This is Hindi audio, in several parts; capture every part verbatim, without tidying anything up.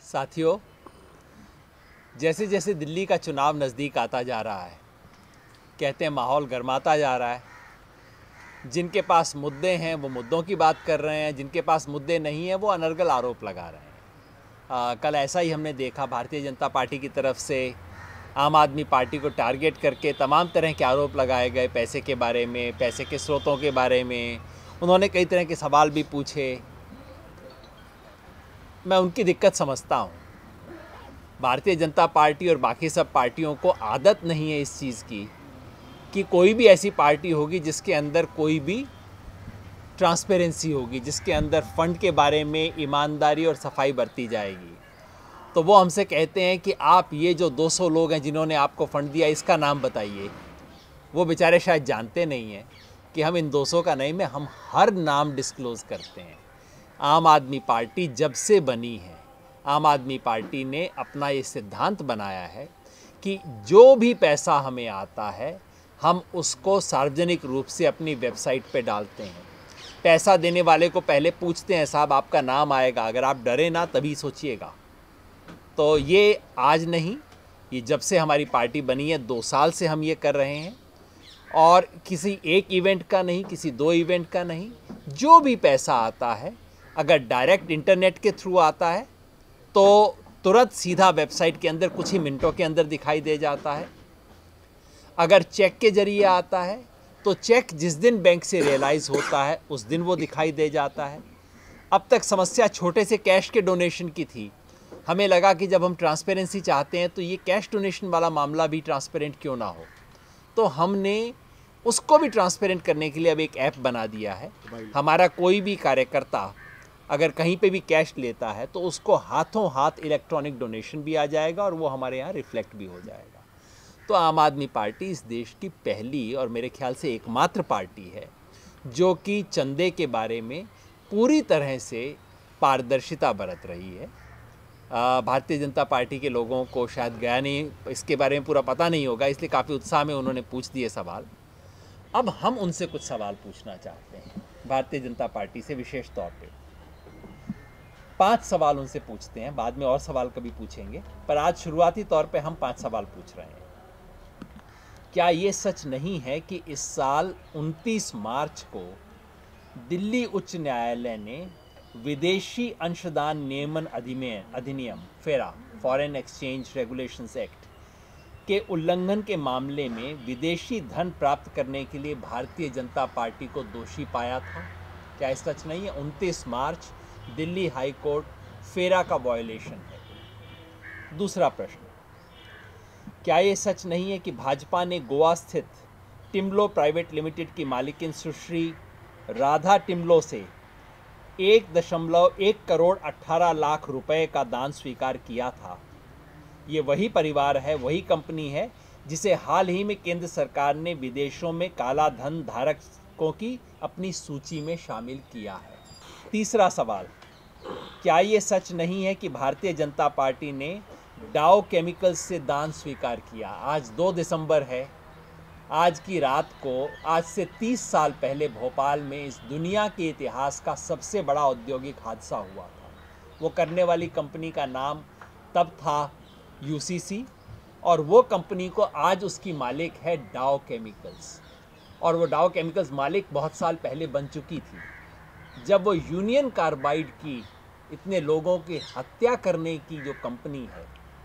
साथियों, जैसे जैसे दिल्ली का चुनाव नज़दीक आता जा रहा है, कहते हैं माहौल गर्माता जा रहा है। जिनके पास मुद्दे हैं वो मुद्दों की बात कर रहे हैं, जिनके पास मुद्दे नहीं हैं वो अनर्गल आरोप लगा रहे हैं। आ, कल ऐसा ही हमने देखा, भारतीय जनता पार्टी की तरफ से आम आदमी पार्टी को टारगेट करके तमाम तरह के आरोप लगाए गए। पैसे के बारे में, पैसे के स्रोतों के बारे में उन्होंने कई तरह के सवाल भी पूछे। मैं उनकी दिक्कत समझता हूँ। भारतीय जनता पार्टी और बाकी सब पार्टियों को आदत नहीं है इस चीज़ की कि कोई भी ऐसी पार्टी होगी जिसके अंदर कोई भी ट्रांसपेरेंसी होगी, जिसके अंदर फ़ंड के बारे में ईमानदारी और सफाई बरती जाएगी। तो वो हमसे कहते हैं कि आप ये जो दो सौ लोग हैं जिन्होंने आपको फ़ंड दिया, इसका नाम बताइए। वो बेचारे शायद जानते नहीं हैं कि हम इन दो सौ का नहीं में हम हर नाम डिस्क्लोज़ करते हैं। आम आदमी पार्टी जब से बनी है, आम आदमी पार्टी ने अपना ये सिद्धांत बनाया है कि जो भी पैसा हमें आता है हम उसको सार्वजनिक रूप से अपनी वेबसाइट पे डालते हैं। पैसा देने वाले को पहले पूछते हैं, साहब आपका नाम आएगा, अगर आप डरे ना तभी सोचिएगा। तो ये आज नहीं, ये जब से हमारी पार्टी बनी है दो साल से हम ये कर रहे हैं। और किसी एक इवेंट का नहीं, किसी दो इवेंट का नहीं, जो भी पैसा आता है अगर डायरेक्ट इंटरनेट के थ्रू आता है तो तुरंत सीधा वेबसाइट के अंदर कुछ ही मिनटों के अंदर दिखाई दे जाता है। अगर चेक के जरिए आता है तो चेक जिस दिन बैंक से रियलाइज़ होता है उस दिन वो दिखाई दे जाता है। अब तक समस्या छोटे से कैश के डोनेशन की थी। हमें लगा कि जब हम ट्रांसपेरेंसी चाहते हैं तो ये कैश डोनेशन वाला मामला भी ट्रांसपेरेंट क्यों ना हो। तो हमने उसको भी ट्रांसपेरेंट करने के लिए अब एक ऐप बना दिया है। हमारा कोई भी कार्यकर्ता अगर कहीं पे भी कैश लेता है तो उसको हाथों हाथ इलेक्ट्रॉनिक डोनेशन भी आ जाएगा और वो हमारे यहाँ रिफ्लेक्ट भी हो जाएगा। तो आम आदमी पार्टी इस देश की पहली और मेरे ख्याल से एकमात्र पार्टी है जो कि चंदे के बारे में पूरी तरह से पारदर्शिता बरत रही है। भारतीय जनता पार्टी के लोगों को शायद गया नहीं, इसके बारे में पूरा पता नहीं होगा, इसलिए काफ़ी उत्साह में उन्होंने पूछ दिए सवाल। अब हम उनसे कुछ सवाल पूछना चाहते हैं भारतीय जनता पार्टी से, विशेष तौर पे पांच सवाल उनसे पूछते हैं। बाद में और सवाल कभी पूछेंगे, पर आज शुरुआती तौर पे हम पांच सवाल पूछ रहे हैं। क्या ये सच नहीं है कि इस साल उनतीस मार्च को दिल्ली उच्च न्यायालय ने विदेशी अंशदान नियमन अधिनियम फेरा फॉरेन एक्सचेंज रेगुलेशंस एक्ट के उल्लंघन के मामले में विदेशी धन प्राप्त करने के लिए भारतीय जनता पार्टी को दोषी पाया था? क्या ये सच नहीं है? उनतीस मार्च दिल्ली हाई कोर्ट फेरा का वायलेशन है। दूसरा प्रश्न, क्या ये सच नहीं है कि भाजपा ने गोवा स्थित टिम्लो प्राइवेट लिमिटेड की मालिकिन सुश्री राधा टिम्लो से एक दशमलव एक करोड़ अट्ठारह लाख रुपए का दान स्वीकार किया था? ये वही परिवार है, वही कंपनी है जिसे हाल ही में केंद्र सरकार ने विदेशों में काला धन धारकों की अपनी सूची में शामिल किया है। तीसरा सवाल, क्या ये सच नहीं है कि भारतीय जनता पार्टी ने डाउ केमिकल्स से दान स्वीकार किया? आज दो दिसंबर है। आज की रात को, आज से तीस साल पहले भोपाल में इस दुनिया के इतिहास का सबसे बड़ा औद्योगिक हादसा हुआ था। वो करने वाली कंपनी का नाम तब था यूसीसी और वो कंपनी को आज उसकी मालिक है डाउ केमिकल्स। और वो डाउ केमिकल्स मालिक बहुत साल पहले बन चुकी थी, जब वो यूनियन कार्बाइड की इतने लोगों की हत्या करने की जो कंपनी है,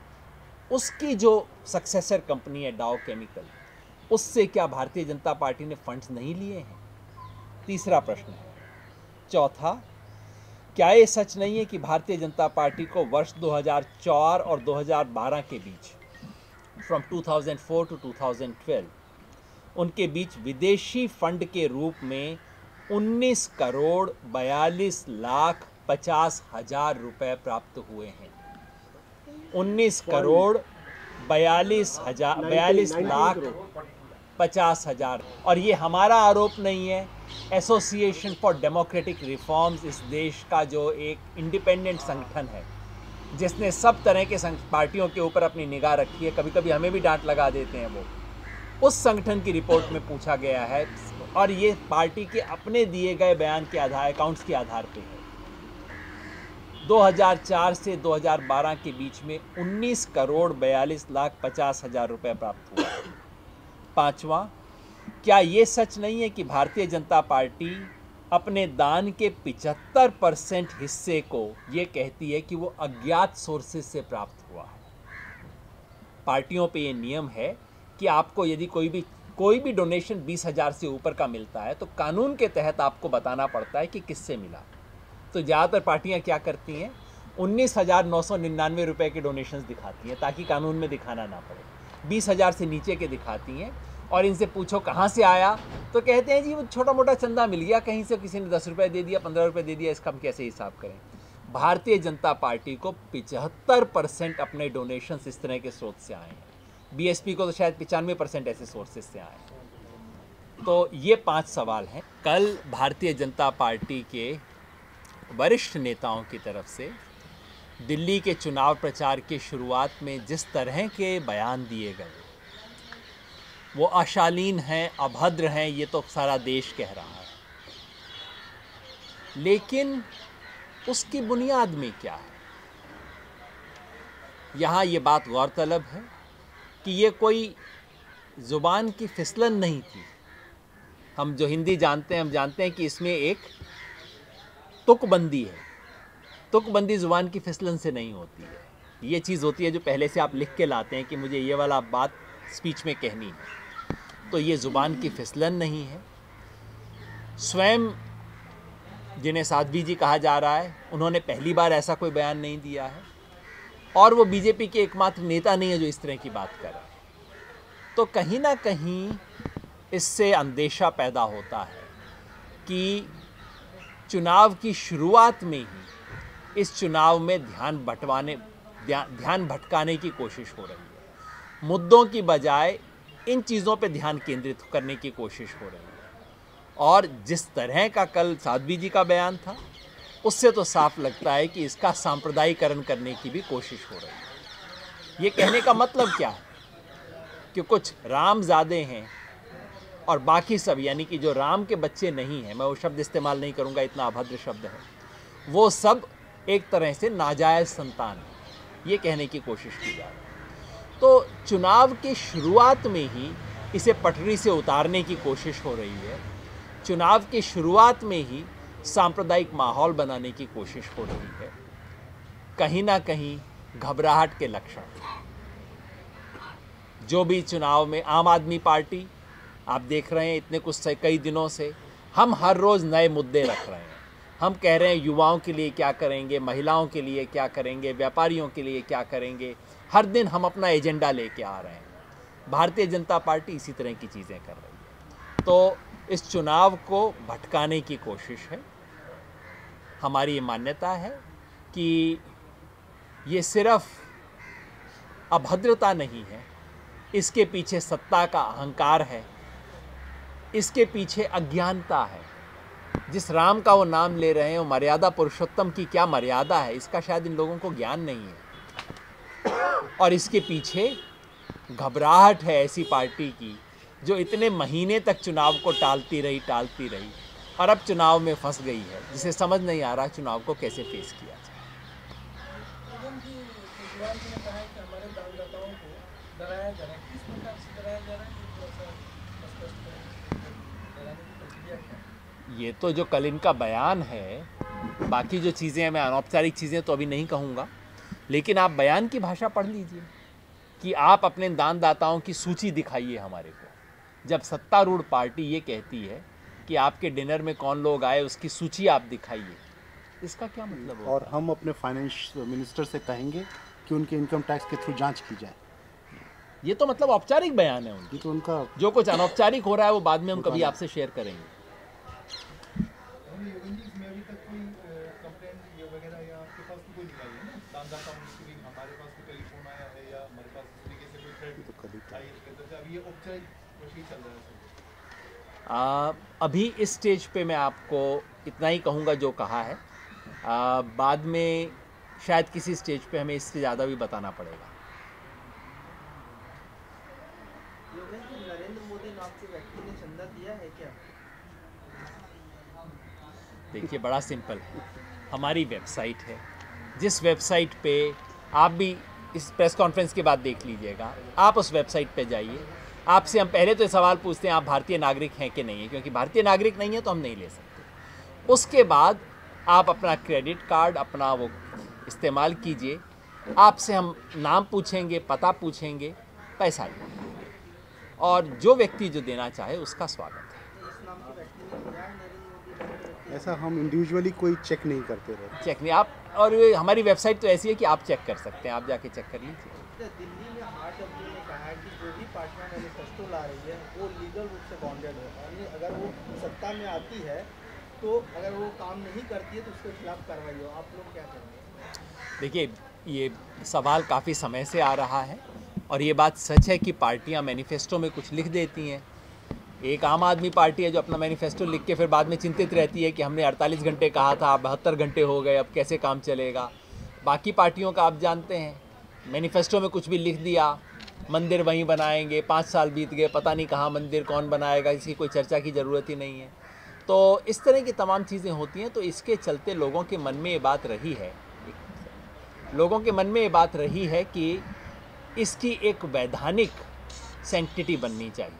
उसकी जो सक्सेसर कंपनी है डाउ केमिकल, उससे क्या भारतीय जनता पार्टी ने फंड्स नहीं लिए हैं? तीसरा प्रश्न है। चौथा, क्या ये सच नहीं है कि भारतीय जनता पार्टी को वर्ष दो हज़ार चार और दो हज़ार बारह के बीच, फ्रॉम दो हज़ार चार टू दो हज़ार बारह, उनके बीच विदेशी फंड के रूप में उन्नीस करोड़ बयालीस लाख पचास हजार रुपए प्राप्त हुए हैं? उन्नीस करोड़ बयालीस हजार बयालीस लाख पचास हजार। और ये हमारा आरोप नहीं है, एसोसिएशन फॉर डेमोक्रेटिक रिफॉर्म्स, इस देश का जो एक इंडिपेंडेंट संगठन है जिसने सब तरह के पार्टियों के ऊपर अपनी निगाह रखी है, कभी कभी हमें भी डांट लगा देते हैं, वो उस संगठन की रिपोर्ट में पूछा गया है और ये पार्टी के अपने दिए गए बयान के आधार, अकाउंट्स के आधार पे है। दो हज़ार चार से दो हज़ार बारह के बीच में उन्नीस करोड़ बयालीस लाख पचास हजार रुपये प्राप्त हुआ। पांचवा, क्या ये सच नहीं है कि भारतीय जनता पार्टी अपने दान के पचहत्तर परसेंट हिस्से को ये कहती है कि वो अज्ञात सोर्सेज से प्राप्त हुआ है। पार्टियों पे ये नियम है कि आपको यदि कोई भी कोई भी डोनेशन बीस हज़ार से ऊपर का मिलता है तो कानून के तहत आपको बताना पड़ता है कि किससे मिला। तो ज़्यादातर पार्टियां क्या करती हैं, उन्नीस हज़ार नौ सौ निन्यानवे रुपये के डोनेशंस दिखाती हैं ताकि कानून में दिखाना ना पड़े। बीस हज़ार से नीचे के दिखाती हैं और इनसे पूछो कहाँ से आया तो कहते हैं जी वो छोटा मोटा चंदा मिल गया कहीं से, किसी ने दस रुपये दे दिया, पंद्रह रुपये दे दिया, इसका हम कैसे हिसाब करें। भारतीय जनता पार्टी को पिचहत्तर परसेंट अपने डोनेशंस इस तरह के स्रोत से आए हैं। बीएसपी को तो शायद पचानवे परसेंट ऐसे सोर्सेज से आए हैं। तो ये पांच सवाल हैं। कल भारतीय जनता पार्टी के वरिष्ठ नेताओं की तरफ से दिल्ली के चुनाव प्रचार की शुरुआत में जिस तरह के बयान दिए गए वो अशालीन हैं, अभद्र हैं, ये तो सारा देश कह रहा है। लेकिन उसकी बुनियाद में क्या है? यहाँ ये बात गौरतलब है कि ये कोई ज़ुबान की फिसलन नहीं थी। हम जो हिंदी जानते हैं हम जानते हैं कि इसमें एक तुकबंदी है। तुकबंदी ज़ुबान की फिसलन से नहीं होती है। ये चीज़ होती है जो पहले से आप लिख के लाते हैं कि मुझे ये वाला बात स्पीच में कहनी है। तो ये ज़ुबान की फिसलन नहीं है। स्वयं जिन्हें साध्वी जी कहा जा रहा है उन्होंने पहली बार ऐसा कोई बयान नहीं दिया है और वो बीजेपी के एकमात्र नेता नहीं है जो इस तरह की बात कर रहे हैं। तो कहीं ना कहीं इससे अंदेशा पैदा होता है कि चुनाव की शुरुआत में ही इस चुनाव में ध्यान बंटवाने ध्यान भटकाने की कोशिश हो रही है। मुद्दों की बजाय इन चीज़ों पे ध्यान केंद्रित करने की कोशिश हो रही है। और जिस तरह का कल साध्वी जी का बयान था उससे तो साफ लगता है कि इसका सांप्रदायिकरण करने की भी कोशिश हो रही है। ये कहने का मतलब क्या है कि कुछ रामजादे हैं और बाकी सब, यानी कि जो राम के बच्चे नहीं हैं, मैं वो शब्द इस्तेमाल नहीं करूंगा, इतना अभद्र शब्द है, वो सब एक तरह से नाजायज़ संतान है, ये कहने की कोशिश की जा रही है। तो चुनाव की शुरुआत में ही इसे पटरी से उतारने की कोशिश हो रही है। चुनाव की शुरुआत में ही सांप्रदायिक माहौल बनाने की कोशिश हो रही है। कहीं ना कहीं घबराहट के लक्षण। जो भी चुनाव में आम आदमी पार्टी, आप देख रहे हैं इतने कुछ से कई दिनों से हम हर रोज़ नए मुद्दे रख रहे हैं। हम कह रहे हैं युवाओं के लिए क्या करेंगे, महिलाओं के लिए क्या करेंगे, व्यापारियों के लिए क्या करेंगे। हर दिन हम अपना एजेंडा लेके आ रहे हैं। भारतीय जनता पार्टी इसी तरह की चीज़ें कर रही है। तो इस चुनाव को भटकाने की कोशिश है। हमारी ये मान्यता है कि ये सिर्फ अभद्रता नहीं है, इसके पीछे सत्ता का अहंकार है, इसके पीछे अज्ञानता है। जिस राम का वो नाम ले रहे हैं वो मर्यादा पुरुषोत्तम की क्या मर्यादा है, इसका शायद इन लोगों को ज्ञान नहीं है। और इसके पीछे घबराहट है ऐसी पार्टी की जो इतने महीने तक चुनाव को टालती रही टालती रही और अब चुनाव में फंस गई है, जिसे समझ नहीं आ रहा चुनाव को कैसे फेस किया जाए। ये तो जो कल इनका बयान है, बाकी जो चीज़ें हैं मैं अनौपचारिक चीज़ें तो अभी नहीं कहूँगा, लेकिन आप बयान की भाषा पढ़ लीजिए कि आप अपने दानदाताओं की सूची दिखाइए हमारे को। जब सत्तारूढ़ पार्टी ये कहती है कि आपके डिनर में कौन लोग आए उसकी सूची आप दिखाइए, इसका क्या मतलब होगा? और हम अपने फाइनेंस मिनिस्टर से कहेंगे कि उनके इनकम टैक्स के थ्रू जांच की जाए। ये तो मतलब औपचारिक बयान है उनकी। तो उनका जो कुछ अनौपचारिक हो रहा है वो बाद में हम कभी आपसे शेयर करेंगे। आ, अभी इस स्टेज पे मैं आपको इतना ही कहूँगा जो कहा है। आ, बाद में शायद किसी स्टेज पे हमें इससे ज़्यादा भी बताना पड़ेगा। नरेंद्र मोदी नाम के व्यक्ति ने चंदा दिया है क्या? देखिए बड़ा सिंपल है, हमारी वेबसाइट है जिस वेबसाइट पे आप भी इस प्रेस कॉन्फ्रेंस के बाद देख लीजिएगा, आप उस वेबसाइट पे जाइए। आपसे हम पहले तो ये सवाल पूछते हैं आप भारतीय नागरिक हैं कि नहीं है, क्योंकि भारतीय नागरिक नहीं है तो हम नहीं ले सकते। उसके बाद आप अपना क्रेडिट कार्ड अपना वो इस्तेमाल कीजिए। आपसे हम नाम पूछेंगे, पता पूछेंगे, पैसा लेंगे, और जो व्यक्ति जो देना चाहे उसका स्वागत है। इस नाम के व्यक्ति ने दिया है नरेंद्र मोदी? ऐसा हम इंडिविजुअली कोई चेक नहीं करते रहे। चेक नहीं आप, और ये हमारी वेबसाइट तो ऐसी है कि आप चेक कर सकते हैं, आप जाके चेक कर लीजिए। दिल्ली में आरडब्ल्यू ने कहा है कि जो भी पार्टियां मैनिफेस्टो ला रही है वो लीगल रूप से बॉन्डेड है, यानी अगर वो सत्ता में आती है तो अगर वो काम नहीं करती है तो उसके खिलाफ कार्रवाई हो। आप लोग क्या करेंगे? देखिए, ये सवाल काफ़ी समय से आ रहा है और ये बात सच है कि पार्टियां मैनिफेस्टो में कुछ लिख देती हैं। एक आम आदमी पार्टी है जो अपना मैनिफेस्टो लिख के फिर बाद में चिंतित रहती है कि हमने अड़तालीस घंटे कहा था, अब बहत्तर घंटे हो गए, अब कैसे काम चलेगा। बाकी पार्टियों का आप जानते हैं, मैनिफेस्टो में कुछ भी लिख दिया, मंदिर वहीं बनाएंगे, पाँच साल बीत गए, पता नहीं कहाँ मंदिर, कौन बनाएगा, इसकी कोई चर्चा की ज़रूरत ही नहीं है। तो इस तरह की तमाम चीज़ें होती हैं। तो इसके चलते लोगों के मन में ये बात रही है लोगों के मन में ये बात रही है कि इसकी एक वैधानिक सेंटिटी बननी चाहिए।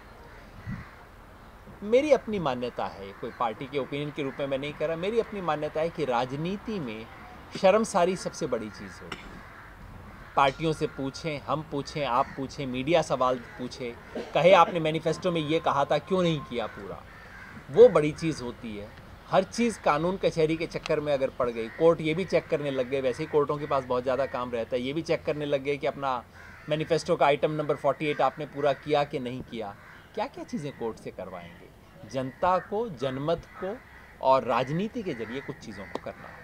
मेरी अपनी मान्यता है, कोई पार्टी के ओपिनियन के रूप में मैं नहीं कर रहा, मेरी अपनी मान्यता है कि राजनीति में शर्मसारी सबसे बड़ी चीज़ होती है। पार्टियों से पूछें, हम पूछें, आप पूछें, मीडिया सवाल पूछे, कहे आपने मैनिफेस्टो में ये कहा था, क्यों नहीं किया पूरा, वो बड़ी चीज़ होती है। हर चीज़ कानून कचहरी के चक्कर में अगर पड़ गई, कोर्ट ये भी चेक करने लग गए, वैसे ही कोर्टों के पास बहुत ज़्यादा काम रहता है, ये भी चेक करने लग गए कि अपना मैनिफेस्टो का आइटम नंबर अड़तालीस आपने पूरा किया कि नहीं किया। क्या क्या चीज़ें कोर्ट से करवाएंगे। जनता को, जनमत को और राजनीति के जरिए कुछ चीज़ों को करना है।